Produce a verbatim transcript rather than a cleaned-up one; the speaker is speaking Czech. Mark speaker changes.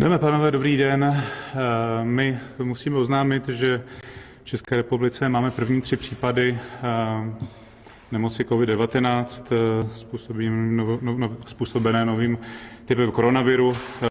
Speaker 1: Dámy a pánové, dobrý den. My musíme oznámit, že v České republice máme první tři případy nemoci COVID devatenáct způsobené novým typem koronaviru.